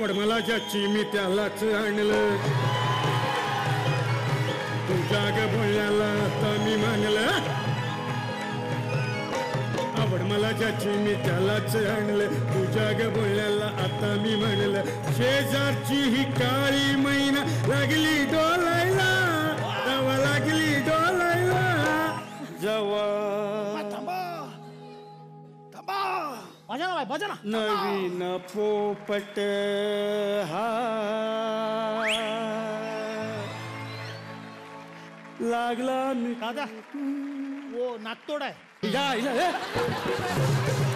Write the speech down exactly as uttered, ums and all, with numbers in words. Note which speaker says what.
Speaker 1: आवड मला ज्याची मी त्यालाच आणलं तुझ्या ग बोलण्याला आता मी मानलं आवड मला ज्याची मी त्यालाच आणलं तुझ्या ग बोलण्याला आता मी म्हणलं शेजारची ही काळी मैना लागली डोलायला जवा लागली डोलायला जवा
Speaker 2: भजना भाई भजना
Speaker 1: नवीन पोपट हा लागला मी
Speaker 2: दादा वो नाकतोड आहे
Speaker 1: या, या, या.